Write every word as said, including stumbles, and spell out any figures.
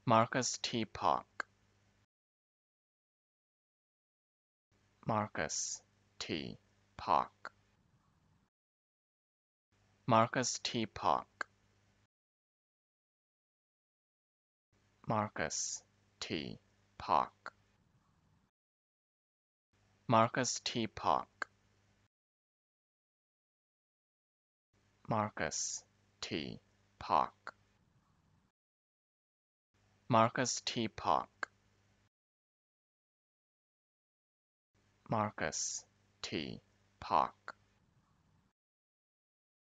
Marcus T. Paulk. Marcus T. Paulk. Marcus T. Paulk. Marcus T. Paulk. Marcus T. Paulk. Marcus T. Paulk. Marcus T. Paulk. Marcus T. Paulk.